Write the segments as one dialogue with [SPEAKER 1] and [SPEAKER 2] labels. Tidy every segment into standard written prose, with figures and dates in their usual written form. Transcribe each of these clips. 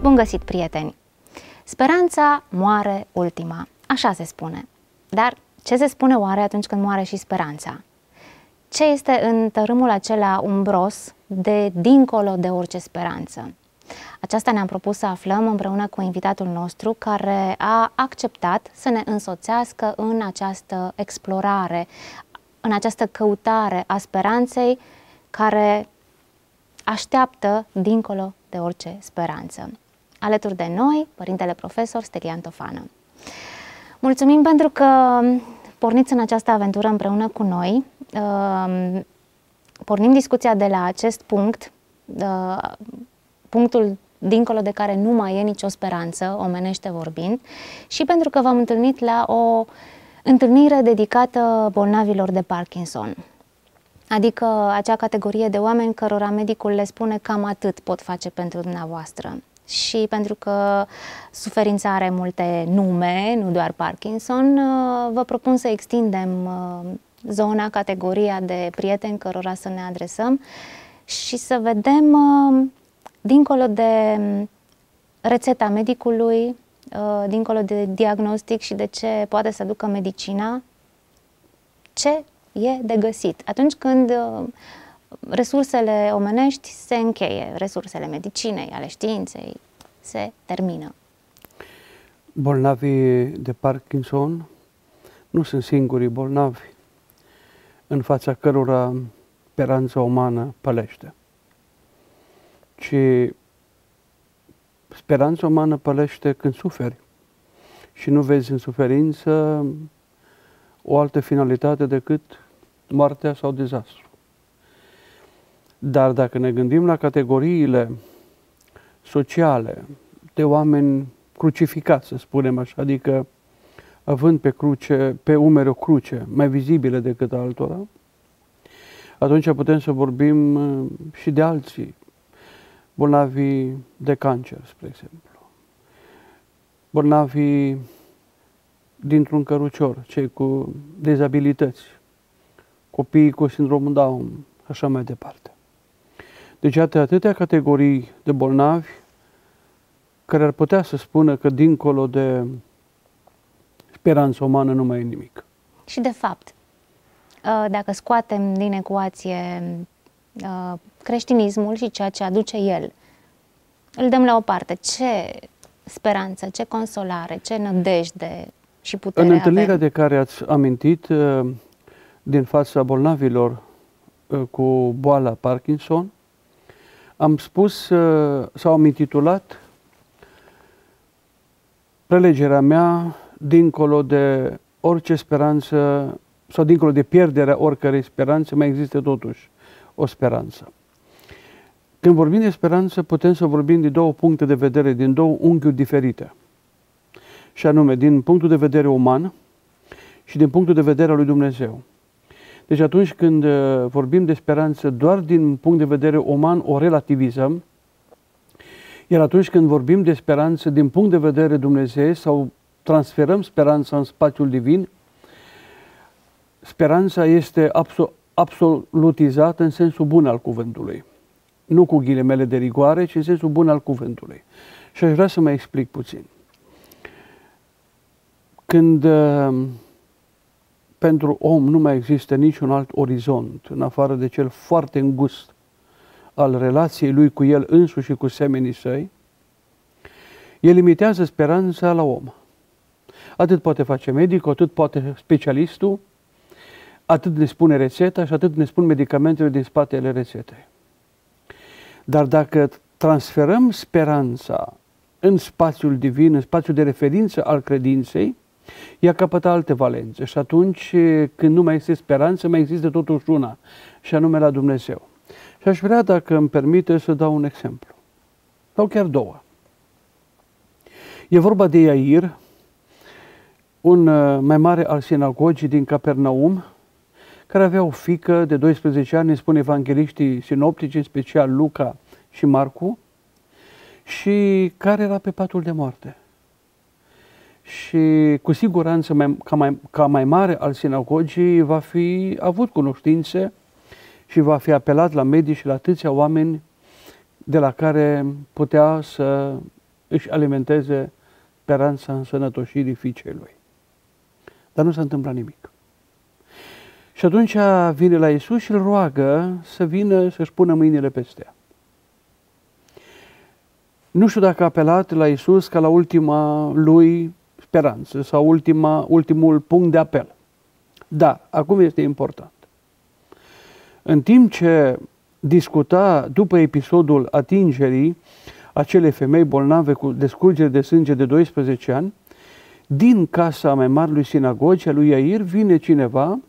[SPEAKER 1] Bun găsit, prieteni! Speranța moare ultima, așa se spune. Dar ce se spune oare atunci când moare și speranța? Ce este în tărâmul acela umbros de dincolo de orice speranță? Aceasta ne-am propus să aflăm împreună cu invitatul nostru, care a acceptat să ne însoțească în această explorare, în această căutare a speranței care așteaptă dincolo de orice speranță. Alături de noi, părintele profesor Stelian Tofană. Mulțumim pentru că porniți în această aventură împreună cu noi. Pornim discuția de la acest punct, punctul dincolo de care nu mai e nicio speranță, omenește vorbind, și pentru că v-am întâlnit la o întâlnire dedicată bolnavilor de Parkinson. Adică acea categorie de oameni cărora medicul le spune cam atât pot face pentru dumneavoastră. Și pentru că suferința are multe nume, nu doar Parkinson, vă propun să extindem zona, categoria de prieteni cărora să ne adresăm și să vedem, dincolo de rețeta medicului, dincolo de diagnostic și de ce poate să ducă medicina, ce e de găsit atunci când resursele omenești se încheie, resursele medicinei, ale științei se termină.
[SPEAKER 2] Bolnavii de Parkinson nu sunt singurii bolnavi în fața cărora speranța umană pălește, ci speranța umană pălește când suferi și nu vezi în suferință o altă finalitate decât moartea sau dezastru. Dar dacă ne gândim la categoriile sociale de oameni crucificați, să spunem așa, adică având pe cruce, pe umeri o cruce mai vizibilă decât altora, atunci putem să vorbim și de alții, bolnavii de cancer, spre exemplu, bolnavii dintr-un cărucior, cei cu dizabilități, copiii cu sindromul Down, așa mai departe. Deci, iată atâtea categorii de bolnavi care ar putea să spună că dincolo de speranța umană nu mai e nimic.
[SPEAKER 1] Și de fapt, dacă scoatem din ecuație creștinismul și ceea ce aduce el, îl dăm la o parte, ce speranță, ce consolare, ce nădejde și putere
[SPEAKER 2] În întâlnirea
[SPEAKER 1] avem?
[SPEAKER 2] de care ați amintit, din fața bolnavilor cu boala Parkinson, am spus sau am intitulat prelegerea mea dincolo de orice speranță sau dincolo de pierderea oricărei speranțe, mai există totuși o speranță. Când vorbim de speranță, putem să vorbim din două puncte de vedere, din două unghiuri diferite. Și anume, din punctul de vedere uman și din punctul de vedere al lui Dumnezeu. Deci atunci când vorbim de speranță doar din punct de vedere uman, o relativizăm, iar atunci când vorbim de speranță din punct de vedere Dumnezeu sau transferăm speranța în spațiul divin, speranța este absolutizată în sensul bun al cuvântului. Nu cu ghilimele de rigoare, ci în sensul bun al cuvântului. Și aș vrea să mă explic puțin. Când pentru om nu mai există niciun alt orizont, în afară de cel foarte îngust al relației lui cu el însuși și cu semenii săi, el limitează speranța la om. Atât poate face medicul, atât poate specialistul, atât ne spune rețeta și atât ne spun medicamentele din spatele rețetei. Dar dacă transferăm speranța în spațiul divin, în spațiul de referință al credinței, ea capătă alte valențe și atunci când nu mai este speranță, mai există totuși una, și anume la Dumnezeu. Și aș vrea, dacă îmi permite, să dau un exemplu, sau chiar două. E vorba de Iair, un mai mare al sinagogii din Capernaum, care avea o fiică de 12 ani, îmi spun evangeliștii sinoptici, în special Luca și Marcu, și care era pe patul de moarte. Și cu siguranță, ca mai mare al sinagogii, va fi avut cunoștințe și va fi apelat la medici și la atâția oameni de la care putea să își alimenteze speranța însănătoșirii fiicei lui. Dar nu s-a întâmplat nimic. Și atunci vine la Iisus și îl roagă să vină să-și pună mâinile peste ea. Nu știu dacă a apelat la Iisus ca la ultima lui speranță sau ultimul punct de apel. Dar, acum este important. În timp ce discuta după episodul atingerii acelei femei bolnave cu descurgere de sânge de 12 ani, din casa mai mare lui sinagogi, a lui Iair, vine cineva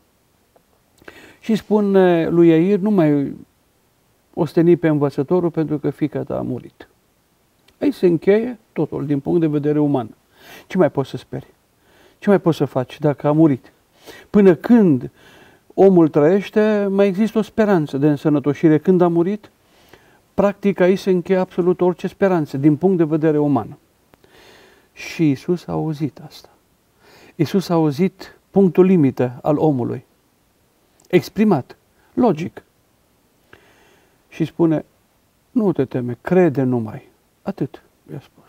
[SPEAKER 2] și spune lui Iair, nu mai osteni pe învățătorul pentru că fiica ta a murit. Aici se încheie totul din punct de vedere uman. Ce mai poți să speri? Ce mai poți să faci dacă a murit? Până când omul trăiește, mai există o speranță de însănătoșire. Când a murit, practic aici se încheie absolut orice speranță din punct de vedere uman. Și Iisus a auzit asta. Iisus a auzit punctul limită al omului, exprimat, logic. Și spune, nu te teme, crede numai. Atât, i-a spus.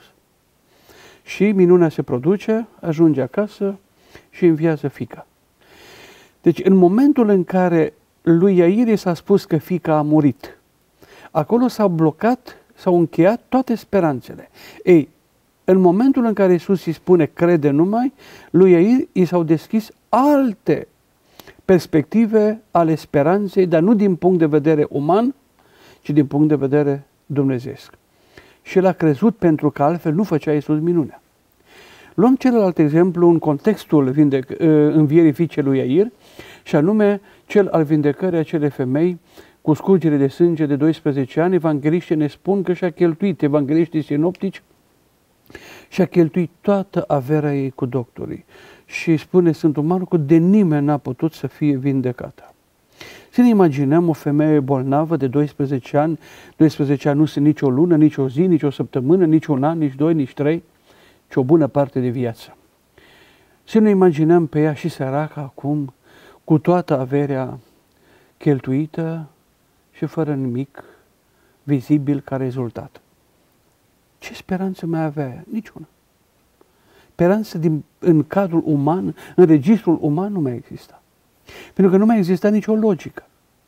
[SPEAKER 2] Și minunea se produce, ajunge acasă și înviază fiica. Deci în momentul în care lui Iair s-a spus că fiica a murit, acolo s-au blocat, s-au încheiat toate speranțele. Ei, în momentul în care Iisus îi spune crede numai, lui Iair i s-au deschis alte perspective ale speranței, dar nu din punct de vedere uman, ci din punct de vedere dumnezeiesc. Și el a crezut pentru că altfel nu făcea Iisus minunea. Luăm celălalt exemplu în contextul învierii fiicei lui Iair, și anume cel al vindecării acelei femei cu scurgere de sânge de 12 ani. Evangeliștii ne spun că și-a cheltuit, evangeliștii sinoptici, și-a cheltuit toată averea ei cu doctorii. Și spune Sfântul Marcu, de nimeni n-a putut să fie vindecată. Să ne imaginăm o femeie bolnavă de 12 ani, 12 ani nu sunt nici o lună, nici o zi, nici o săptămână, nici un an, nici 2, nici 3, ci o bună parte de viață. Să ne imaginăm pe ea și săracă acum, cu toată averea cheltuită și fără nimic vizibil ca rezultat. Ce speranță mai avea? Niciuna. Speranță în cadrul uman, în registrul uman nu mai exista. Pentru că nu mai exista nicio logică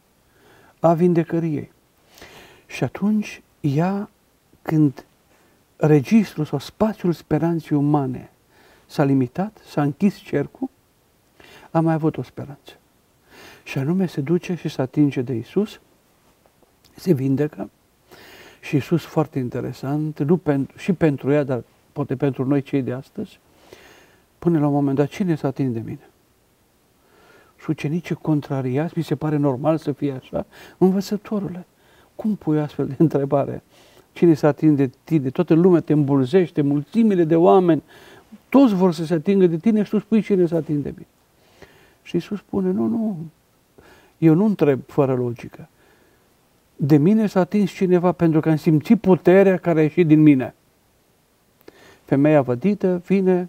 [SPEAKER 2] a vindecării ei. Și atunci ea, când registrul sau spațiul speranței umane s-a limitat, s-a închis cercul, a mai avut o speranță. Și anume se duce și se atinge de Iisus, se vindecă și Iisus, foarte interesant, și pentru ea, dar poate pentru noi cei de astăzi, pune la un moment dat, cine s-a atins de mine? Și ucenicii contrariați, mi se pare normal să fie așa, învățătorule, cum pui astfel de întrebare? Cine s-a atins de tine? Toată lumea te îmbulzește, mulțimile de oameni, toți vor să se atingă de tine și tu spui cine s-a atins de mine. Și Iisus spune, nu, eu nu întreb fără logică. De mine s-a atins cineva pentru că am simțit puterea care a ieșit din mine. Femeia vădită vine,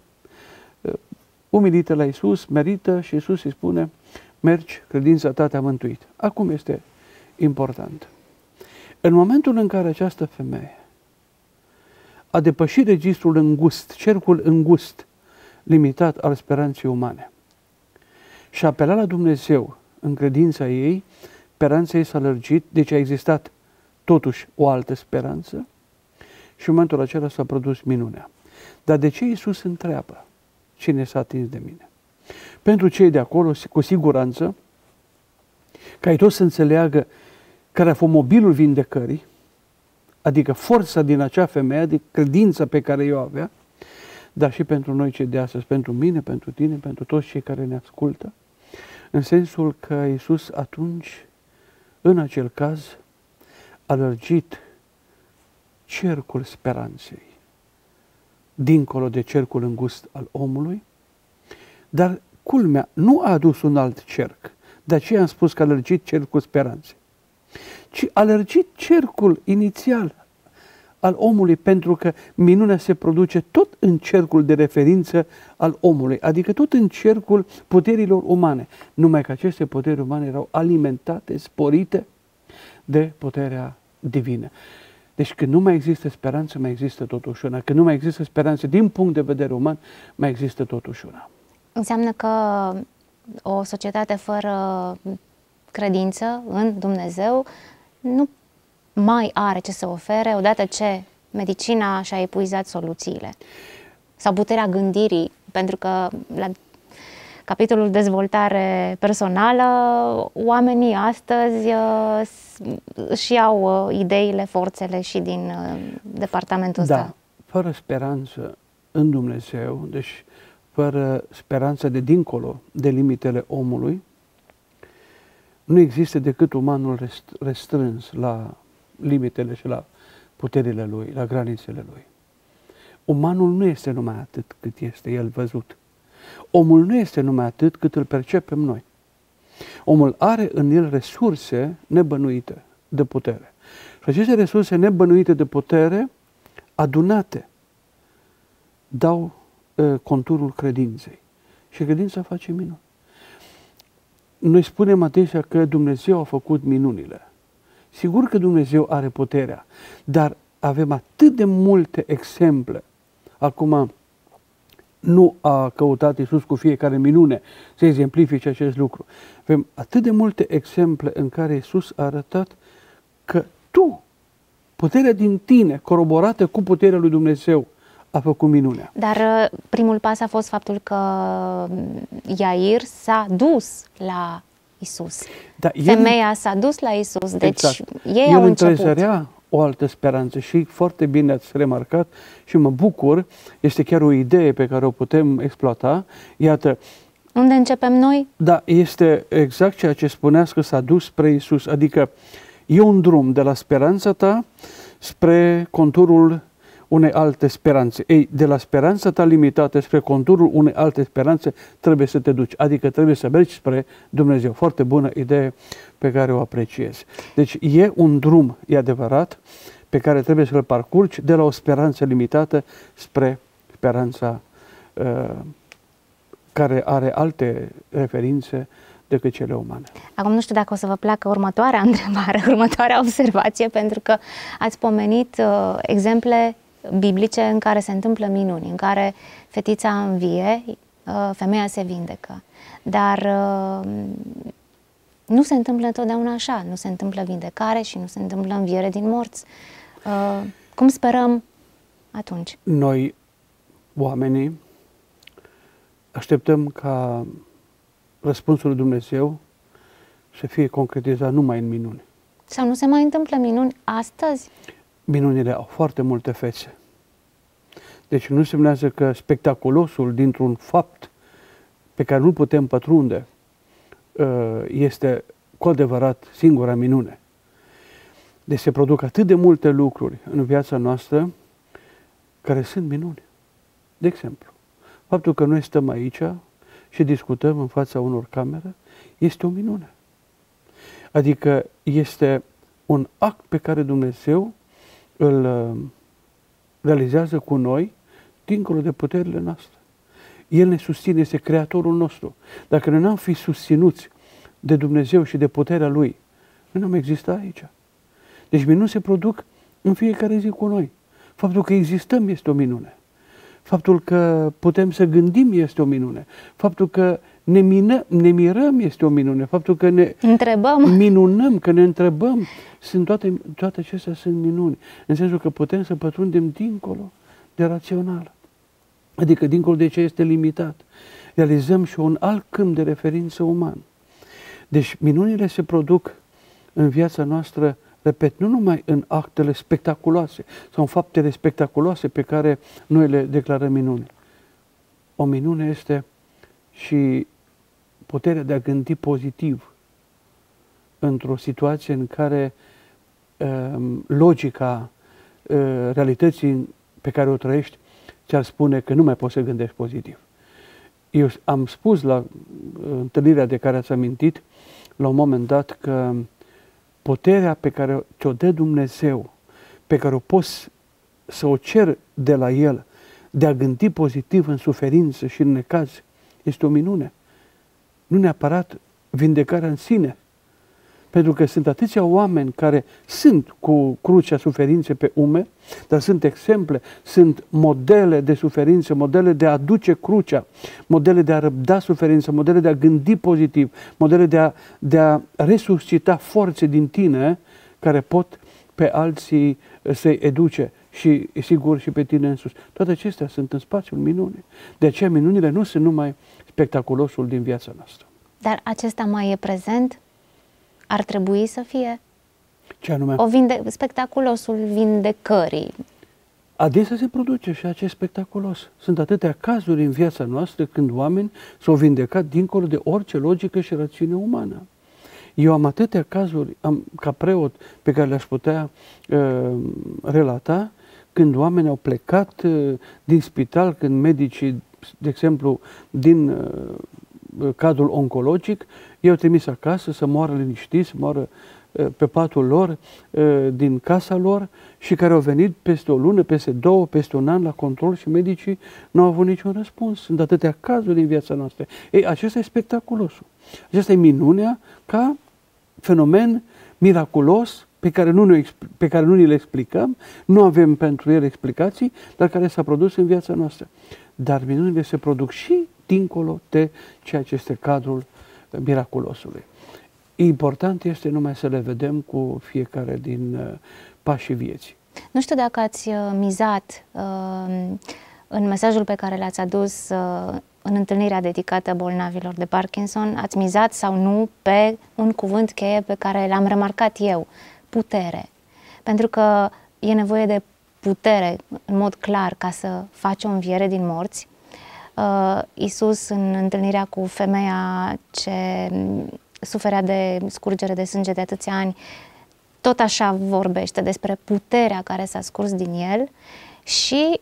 [SPEAKER 2] umilită la Iisus, merită și Iisus îi spune, mergi, credința ta te-a mântuit. Acum este important. În momentul în care această femeie a depășit registrul îngust, cercul îngust, limitat al speranței umane, și a apelat la Dumnezeu în credința ei, speranța ei s-a lărgit, deci a existat totuși o altă speranță și în momentul acela s-a produs minunea. Dar de ce Iisus întreabă cine s-a atins de mine? Pentru cei de acolo, cu siguranță, ca ei toți să înțeleagă care a fost mobilul vindecării, adică forța din acea femeie, adică credința pe care eu avea, dar și pentru noi cei de astăzi, pentru mine, pentru tine, pentru toți cei care ne ascultă, în sensul că Iisus atunci, în acel caz, a lărgit cercul speranței, dincolo de cercul îngust al omului, dar culmea, nu a adus un alt cerc, de aceea am spus că a lărgit cercul speranței, ci a lărgit cercul inițial al omului, pentru că minunea se produce tot în cercul de referință al omului, adică tot în cercul puterilor umane, numai că aceste puteri umane erau alimentate, sporite de puterea divină. Deci când nu mai există speranță, mai există totuși una. Când nu mai există speranță din punct de vedere uman, mai există totuși una.
[SPEAKER 1] Înseamnă că o societate fără credință în Dumnezeu nu mai are ce să ofere odată ce medicina și-a epuizat soluțiile. Sau puterea gândirii, pentru că la capitolul dezvoltare personală, oamenii astăzi își iau ideile, forțele și din departamentul ăsta.
[SPEAKER 2] Da, fără speranță în Dumnezeu, deci fără speranță de dincolo de limitele omului, nu există decât umanul restrâns la limitele și la puterile lui, la granițele lui. Umanul nu este numai atât cât este el văzut. Omul nu este numai atât cât îl percepem noi. Omul are în el resurse nebănuite de putere. Și aceste resurse nebănuite de putere, adunate, dau conturul credinței. Și credința face minuni. Noi spunem adesea că Dumnezeu a făcut minunile. Sigur că Dumnezeu are puterea, dar avem atât de multe exemple. Acum, nu a căutat Iisus cu fiecare minune să exemplifice acest lucru. Avem atât de multe exemple în care Iisus a arătat că tu, puterea din tine, coroborată cu puterea lui Dumnezeu, a făcut minunea.
[SPEAKER 1] Dar primul pas a fost faptul că Iair s-a dus la Iisus.
[SPEAKER 2] Da,
[SPEAKER 1] Femeia s-a dus la Iisus, deci
[SPEAKER 2] exact.
[SPEAKER 1] ei au început.
[SPEAKER 2] Întrezărea o altă speranță și foarte bine ați remarcat și mă bucur, este chiar o idee pe care o putem exploata. Iată,
[SPEAKER 1] unde începem noi?
[SPEAKER 2] Da, este exact ceea ce spuneați că s-a dus spre Iisus, adică e un drum de la speranța ta spre conturul unei alte speranțe. Ei, de la speranța ta limitată spre conturul unei alte speranțe trebuie să te duci, adică trebuie să mergi spre Dumnezeu. Foarte bună idee pe care o apreciez. Deci e un drum, e adevărat, pe care trebuie să-l parcurgi de la o speranță limitată spre speranța care are alte referințe decât cele umane.
[SPEAKER 1] Acum nu știu dacă o să vă placă următoarea întrebare, următoarea observație, pentru că ați pomenit exemple biblice în care se întâmplă minuni, în care fetița învie, femeia se vindecă. Dar nu se întâmplă întotdeauna așa, nu se întâmplă vindecare și nu se întâmplă înviere din morți. Cum sperăm atunci?
[SPEAKER 2] Noi, oamenii, așteptăm ca răspunsul lui Dumnezeu să fie concretizat numai în minuni.
[SPEAKER 1] Sau nu se mai întâmplă minuni astăzi?
[SPEAKER 2] Minunile au foarte multe fețe. Deci nu semnează că spectaculosul dintr-un fapt pe care nu putem pătrunde este cu adevărat singura minune. Deci se produc atât de multe lucruri în viața noastră care sunt minuni. De exemplu, faptul că noi stăm aici și discutăm în fața unor camere este o minune. Adică este un act pe care Dumnezeu îl realizează cu noi dincolo de puterile noastre. El ne susține, este Creatorul nostru. Dacă noi n-am fi susținuți de Dumnezeu și de puterea Lui, noi n-am existat aici. Deci minuni se produc în fiecare zi cu noi. Faptul că existăm este o minune. Faptul că putem să gândim este o minune. Faptul că ne mirăm este o minune. Faptul că ne minunăm, că ne întrebăm, toate acestea sunt minuni. În sensul că putem să pătrundem dincolo de rațional. Adică dincolo de ce este limitat. Realizăm și un alt câmp de referință uman. Deci minunile se produc în viața noastră, repet, nu numai în actele spectaculoase sau în faptele spectaculoase pe care noi le declarăm minuni. O minune este și puterea de a gândi pozitiv într-o situație în care logica realității pe care o trăiești ți-ar spune că nu mai poți să gândești pozitiv. Eu am spus la întâlnirea de care ați amintit, la un moment dat, că puterea pe care ți-o dă Dumnezeu, pe care o poți să o cer de la El, de a gândi pozitiv în suferință și în necaz, este o minune. Nu neapărat vindecarea în sine. Pentru că sunt atâția oameni care sunt cu crucea suferințe pe umeri, dar sunt exemple, sunt modele de suferință, modele de a duce crucea, modele de a răbda suferință, modele de a gândi pozitiv, modele de a resuscita forțe din tine care pot pe alții să-i educe și, sigur, și pe tine însuși. Toate acestea sunt în spațiul minunii. De aceea minunile nu sunt numai spectaculosul din viața noastră.
[SPEAKER 1] Dar acesta mai e prezent? Ar trebui să fie?
[SPEAKER 2] Ce anume?
[SPEAKER 1] Spectaculosul vindecării.
[SPEAKER 2] Adesea se produce și acest spectaculos. Sunt atâtea cazuri în viața noastră când oameni s-au vindecat dincolo de orice logică și rațiune umană. Eu am atâtea cazuri ca preot pe care le-aș putea relata când oameni au plecat din spital, când medicii, de exemplu, din cadrul oncologic, i-au trimis acasă să moară liniștiți, să moară pe patul lor, din casa lor, și care au venit peste o lună, peste două, peste un an la control și medicii nu au avut niciun răspuns. Sunt atâtea cazuri din viața noastră. Ei, acesta e spectaculosul. Acesta e minunea ca fenomen miraculos pe care nu ni le explicăm, nu avem pentru el explicații, dar care s-a produs în viața noastră. Dar minunile se produc și dincolo de ceea ce este cadrul miraculosului. Important este numai să le vedem cu fiecare din pașii vieții.
[SPEAKER 1] Nu știu dacă ați mizat în mesajul pe care l-ați adus în întâlnirea dedicată bolnavilor de Parkinson, ați mizat sau nu pe un cuvânt cheie pe care l-am remarcat eu: putere. Pentru că e nevoie de putere, în mod clar, ca să faci o înviere din morți. Iisus, în întâlnirea cu femeia ce suferea de scurgere de sânge de atâția ani, tot așa vorbește despre puterea care s-a scurs din el. Și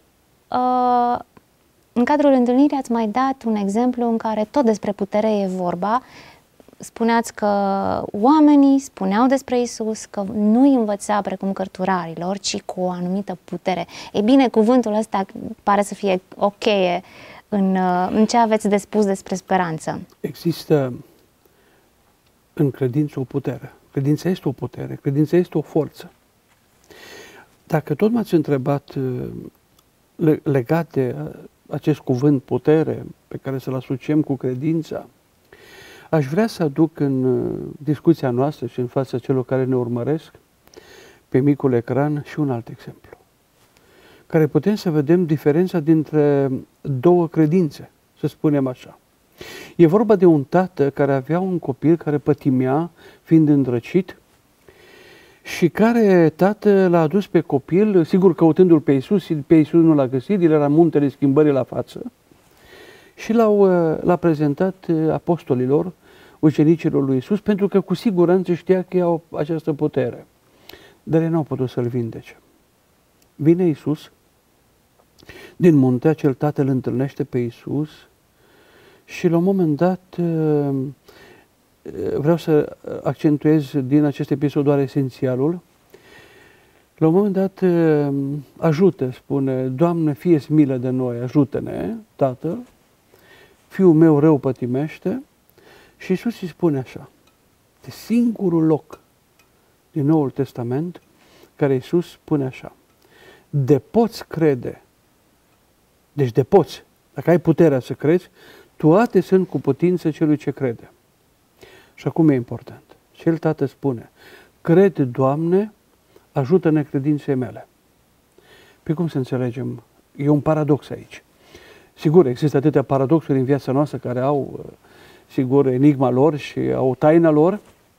[SPEAKER 1] în cadrul întâlnirii ați mai dat un exemplu în care tot despre putere e vorba. Spuneați că oamenii spuneau despre Iisus că nu îi învăța precum cărturarilor, ci cu o anumită putere. Ei bine, cuvântul ăsta pare să fie o cheie în ce aveți de spus despre speranță.
[SPEAKER 2] Există în credință o putere. Credința este o putere, credința este o forță. Dacă tot m-ați întrebat legat de acest cuvânt putere, pe care să-l asociem cu credința, aș vrea să aduc în discuția noastră și în fața celor care ne urmăresc pe micul ecran și un alt exemplu, care putem să vedem diferența dintre două credințe, să spunem așa. E vorba de un tată care avea un copil care pătimea fiind îndrăcit și care tată l-a adus pe copil, sigur căutându-l pe Iisus nu l-a găsit, el era muntele schimbării la față, și l-a prezentat apostolilor, ucenicilor lui Iisus, pentru că cu siguranță știa că au această putere. Dar ei n-au putut să-l vindece. Vine Iisus, din munte, acel tată îl întâlnește pe Iisus și la un moment dat vreau să accentuez din acest episod doar esențialul. La un moment dat ajută, spune: Doamne, fie-ți milă de noi, ajută-ne, Tatăl, fiul meu rău pătimește. Și Iisus îi spune așa, de singurul loc din Noul Testament care Iisus spune așa: de poți crede, deci de poți, dacă ai puterea să crezi, toate sunt cu putință celui ce crede. Și acum e important. Cel tată spune: cred, Doamne, ajută-ne credinței mele. Pe cum să înțelegem? E un paradox aici. Sigur, există atâtea paradoxuri în viața noastră care au, sigur, enigma lor și au taina lor.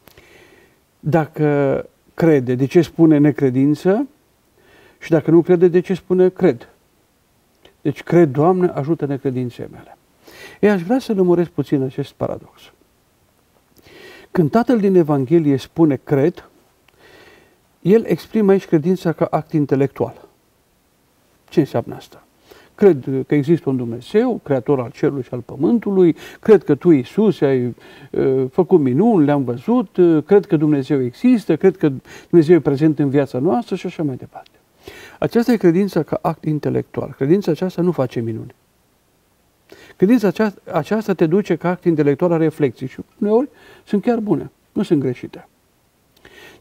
[SPEAKER 2] Dacă crede, de ce spune necredință? Și dacă nu crede, de ce spune cred? Deci, cred, Doamne, ajută-ne credinței mele. Ei, aș vrea să lămuresc puțin acest paradox. Când Tatăl din Evanghelie spune cred, el exprimă aici credința ca act intelectual. Ce înseamnă asta? Cred că există un Dumnezeu, creator al cerului și al pământului, cred că tu, Iisus, ai făcut minuni, le-am văzut, cred că Dumnezeu există, cred că Dumnezeu e prezent în viața noastră și așa mai departe. Aceasta e credința ca act intelectual. Credința aceasta nu face minuni. Credința aceasta te duce ca act intelectual la reflexii și uneori sunt chiar bune, nu sunt greșite.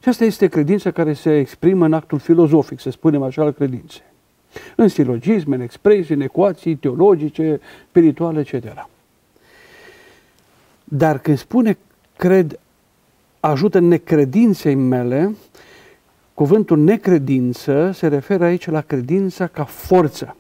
[SPEAKER 2] Și asta este credința care se exprimă în actul filozofic, să spunem așa, al credinței. În silogisme, în expresii, în ecuații teologice, spirituale, etc. Dar când spune cred, ajută necredinței mele, cuvântul necredință se referă aici la credința ca forță,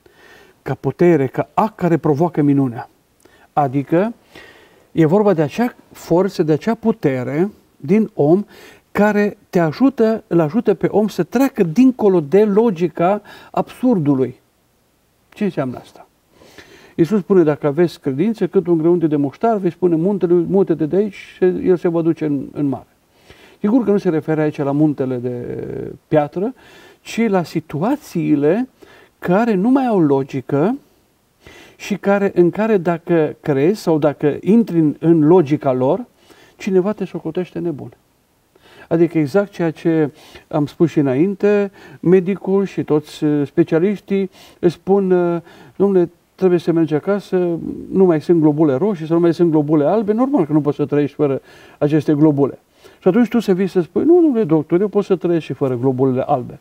[SPEAKER 2] ca putere, ca act care provoacă minunea. Adică e vorba de acea forță, de acea putere din om care îl ajută pe om să treacă dincolo de logica absurdului. Ce înseamnă asta? Iisus spune, dacă aveți credință, cât un grăunte de muștar, vei spune muntele de aici și el se va duce în mare. Sigur că nu se referă aici la muntele de piatră, ci la situațiile care nu mai au logică și în care dacă crezi sau dacă intri în logica lor, cineva te socotește nebun. Adică exact ceea ce am spus și înainte, medicul și toți specialiștii îți spun, domnule, trebuie să mergi acasă, nu mai sunt globule roșii sau nu mai sunt globule albe, normal că nu poți să trăiești fără aceste globule. Și atunci tu să vii să spui, nu, domnule doctor, eu pot să trăiesc și fără globulele albe.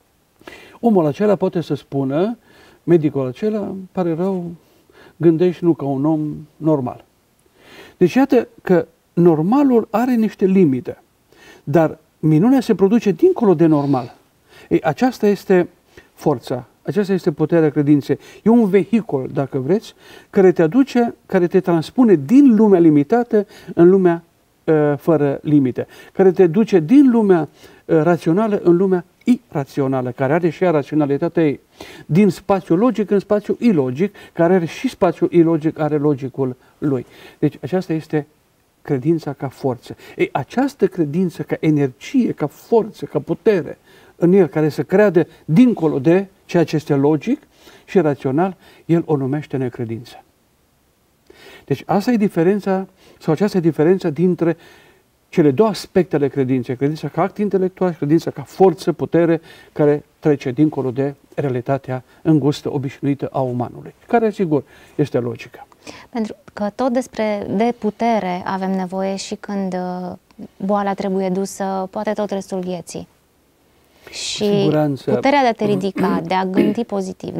[SPEAKER 2] Omul acela poate să spună, medicul acela, îmi pare rău, gândești nu ca un om normal. Deci iată că normalul are niște limite, dar minunea se produce dincolo de normal. Ei, aceasta este forța, aceasta este puterea credinței. E un vehicul, dacă vreți, care te aduce, care te transpune din lumea limitată în lumea fără limite, care te duce din lumea rațională în lumea irațională, care are și ea raționalitatea ei. Din spațiu logic în spațiu ilogic, care are și spațiul ilogic, are logicul lui. Deci aceasta este credința ca forță. Ei, această credință ca energie, ca forță, ca putere în el, care să creadă dincolo de ceea ce este logic și rațional, el o numește necredință. Deci asta e diferența, sau aceasta e diferența dintre cele două aspecte ale credinței. Credința ca act intelectual și credința ca forță, putere, care trece dincolo de realitatea îngustă, obișnuită a umanului, care, sigur, este logică.
[SPEAKER 1] Pentru că tot de putere avem nevoie și când boala trebuie dusă, poate tot restul vieții. Și
[SPEAKER 2] siguranță. Puterea
[SPEAKER 1] de a te ridica, de a gândi pozitiv,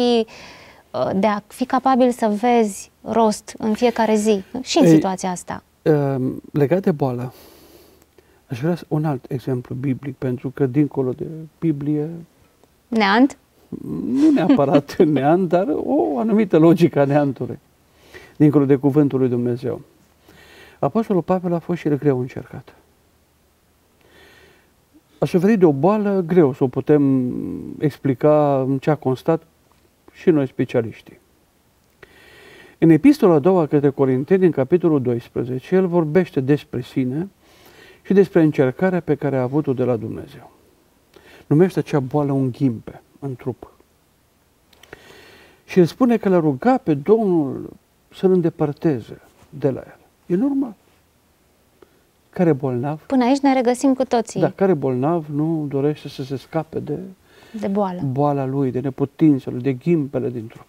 [SPEAKER 1] de a fi capabil să vezi rost în fiecare zi și în situația asta.
[SPEAKER 2] Legat de boală, aș vrea un alt exemplu biblic, pentru că dincolo de Biblie...
[SPEAKER 1] Neant?
[SPEAKER 2] Nu neapărat neant, dar o anumită logică a neantului, dincolo de cuvântul lui Dumnezeu. Apostolul Pavel a fost și el greu încercat. A suferit de o boală greu să o putem explica în ce a constat și noi specialiștii. În epistola a doua către Corinteni, în capitolul 12, el vorbește despre sine și despre încercarea pe care a avut-o de la Dumnezeu. Numește acea boală un ghimpe în trup. Și el spune că l-a rugat pe Domnul să-l îndepărteze de la el. E normal. Care bolnav?
[SPEAKER 1] Până aici ne regăsim cu toții.
[SPEAKER 2] Da, care bolnav nu dorește să se scape de boala lui, de neputința lui, de ghimpele din trup.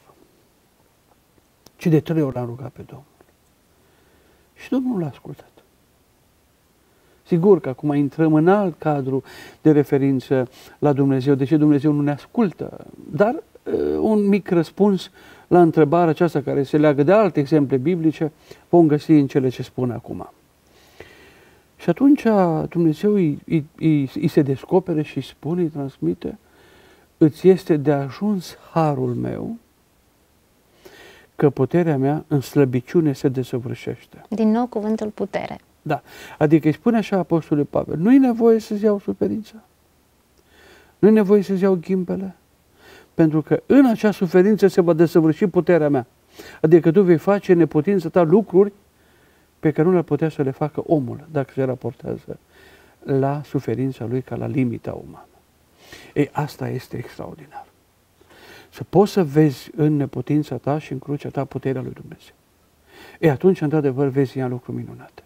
[SPEAKER 2] Și de 3 ori l-am rugat pe Domnul. Și Domnul l-a ascultat. Sigur că acum intrăm în alt cadru de referință la Dumnezeu. De ce Dumnezeu nu ne ascultă? Dar un mic răspuns la întrebarea aceasta, care se leagă de alte exemple biblice, vom găsi în cele ce spun acum. Și atunci Dumnezeu îi se descopere și îi spune, îi transmite, îți este de ajuns harul meu, că puterea mea în slăbiciune se desăvârșește.
[SPEAKER 1] Din nou cuvântul putere.
[SPEAKER 2] Da, adică îi spune așa Apostolul Pavel, nu-i nevoie să-ți iau suferința, nu-i nevoie să-ți iau ghimpele, pentru că în acea suferință se va desăvârși puterea mea. Adică tu vei face în neputința ta lucruri pe care nu le putea să le facă omul, dacă se raportează la suferința lui ca la limita umană. Ei, asta este extraordinar. Să poți să vezi în neputința ta și în crucea ta puterea lui Dumnezeu. Ei, atunci, într-adevăr, vezi ea lucruri minunate.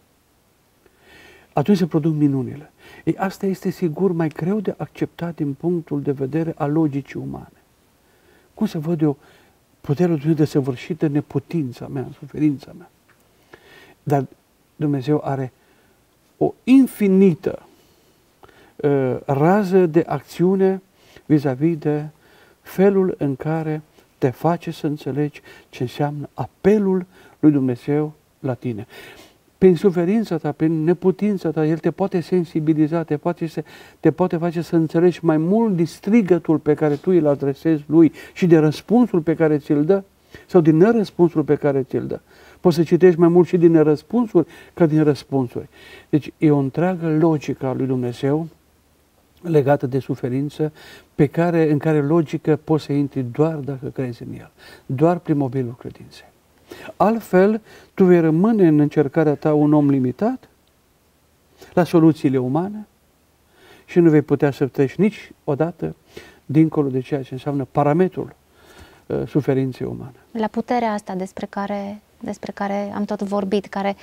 [SPEAKER 2] Atunci se produc minunile. Ei, asta este sigur mai greu de acceptat din punctul de vedere al logicii umane. Cum să văd eu puterea lui Dumnezeu desăvârșită în neputința mea, în suferința mea? Dar Dumnezeu are o infinită rază de acțiune vis-a-vis de felul în care te face să înțelegi ce înseamnă apelul lui Dumnezeu la tine. Prin suferința ta, prin neputința ta, El te poate sensibiliza, te poate face să înțelegi mai mult din strigătul pe care tu îl adresezi Lui și de răspunsul pe care ți-l dă sau din nerăspunsul pe care ți-l dă. Poți să citești mai mult și din nerăspunsuri ca din răspunsuri. Deci e o întreagă logică a lui Dumnezeu legată de suferință, în care logică poți să intri doar dacă crezi în El, doar prin mobilul credinței. Altfel, tu vei rămâne în încercarea ta un om limitat la soluțiile umane și nu vei putea să treci niciodată dincolo de ceea ce înseamnă parametrul suferinței umane.
[SPEAKER 1] La puterea asta despre care am tot vorbit,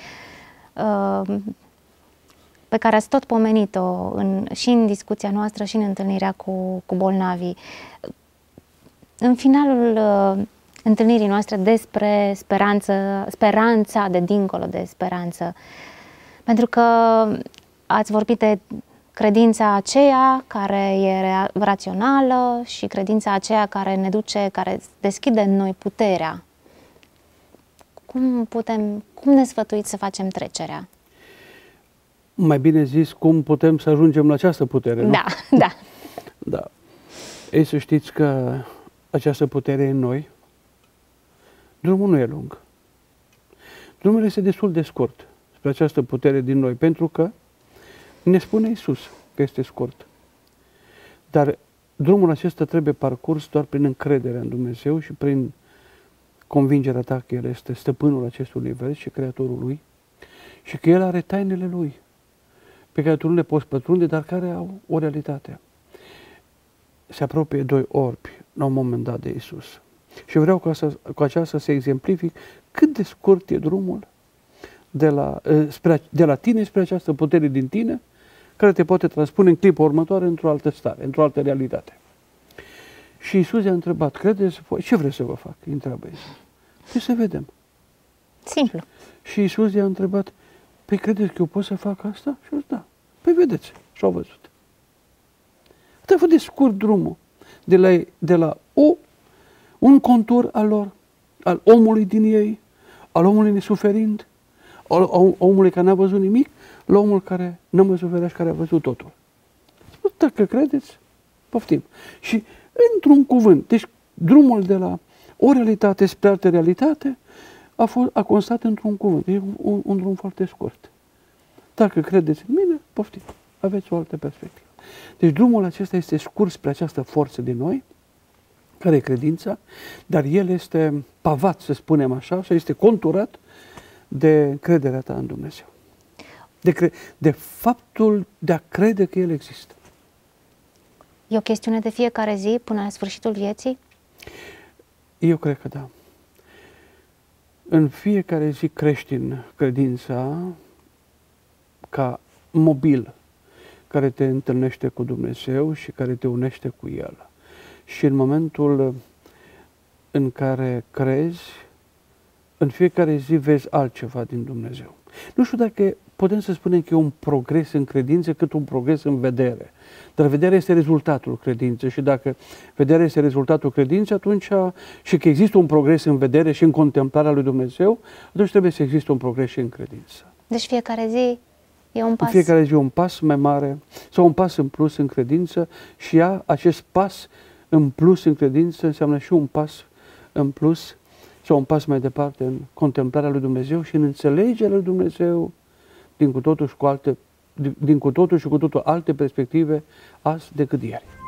[SPEAKER 1] pe care ați tot pomenit-o și în discuția noastră și în întâlnirea cu bolnavii. În finalul întâlnirii noastre despre speranța de dincolo de speranță, pentru că ați vorbit de credința aceea care e rațională și credința aceea care care deschide în noi puterea. Cum ne sfătuiți să facem trecerea?
[SPEAKER 2] Mai bine zis, cum putem să ajungem la această putere, nu?
[SPEAKER 1] Da, da.
[SPEAKER 2] Da. Ei, să știți că această putere e în noi. Drumul nu e lung. Drumul este destul de scurt spre această putere din noi, pentru că ne spune Iisus că este scurt. Dar drumul acesta trebuie parcurs doar prin încrederea în Dumnezeu și prin convingerea ta că El este stăpânul acestui univers și creatorul lui și că El are tainele Lui pe care tu nu le poți pătrunde, dar care au o realitate. Se apropie doi orbi la un moment dat de Iisus. Și vreau cu aceasta să exemplific cât de scurt e drumul de la tine spre această putere din tine, care te poate transpune în clipa următoare într-o altă stare, într-o altă realitate. Și Iisus i-a întrebat, credeți voi? Ce vreți să vă fac? Îi întreabă Iisus. Păi să vedem.
[SPEAKER 1] Simplu.
[SPEAKER 2] Și Iisus i-a întrebat, păi credeți că eu pot să fac asta? Și eu da. Păi vedeți. Și au văzut. Atât a fost de scurt drumul de la un contur al lor, al omului din ei, al omului nesuferind, al omului care n-a văzut nimic, la omul care n-a mai suferit și care a văzut totul. Spus, dacă credeți, poftim. Și într-un cuvânt, deci drumul de la o realitate spre altă realitate a constat într-un cuvânt. E un drum foarte scurt. Dacă credeți în mine, poftim. Aveți o altă perspectivă. Deci drumul acesta este scurt spre această forță din noi, care e credința, dar el este pavat, să spunem așa, și este conturat de crederea ta în Dumnezeu. De faptul de a crede că El există.
[SPEAKER 1] E o chestiune de fiecare zi până la sfârșitul vieții?
[SPEAKER 2] Eu cred că da. În fiecare zi crești în credința ca mobil care te întâlnește cu Dumnezeu și care te unește cu El. Și în momentul în care crezi, în fiecare zi vezi altceva din Dumnezeu. Nu știu dacă putem să spunem că e un progres în credință cât un progres în vedere. Dar vederea este rezultatul credinței și dacă vederea este rezultatul credinței, atunci și că există un progres în vedere și în contemplarea lui Dumnezeu, atunci trebuie să existe un progres și în credință.
[SPEAKER 1] Deci fiecare zi e un pas.
[SPEAKER 2] În fiecare zi un pas mai mare sau un pas în plus în credință și acest pas în plus în credință înseamnă și un pas în plus sau un pas mai departe în contemplarea lui Dumnezeu și în înțelegerea lui Dumnezeu din cu totul și cu totul alte perspective azi decât ieri.